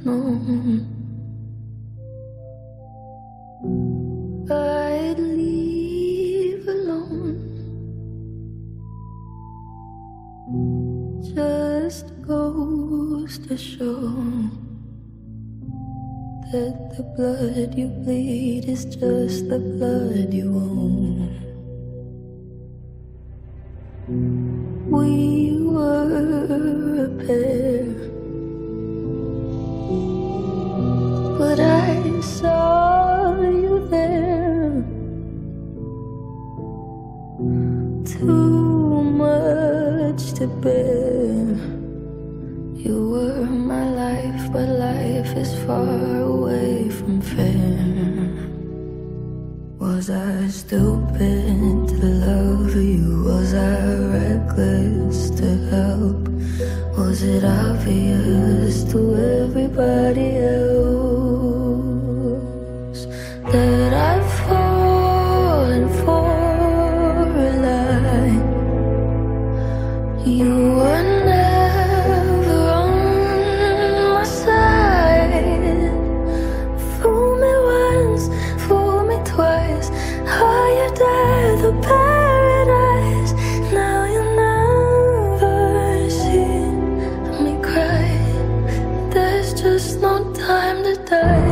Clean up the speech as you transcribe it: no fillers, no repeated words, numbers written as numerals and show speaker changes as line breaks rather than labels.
known I'd leave alone. Just goes to show that the blood you bleed is just the blood you own. We were a pair, but I saw you there. Too much to bear. You were my life, but life is far away from fair. Was I stupid to love you? Was I reckless to help? Was it obvious to everybody else that I've fallen for a lie? You were never on my side. Fool me once, fool me twice. Are you there, the paradise? Now you never see me cry. There's just no time to die.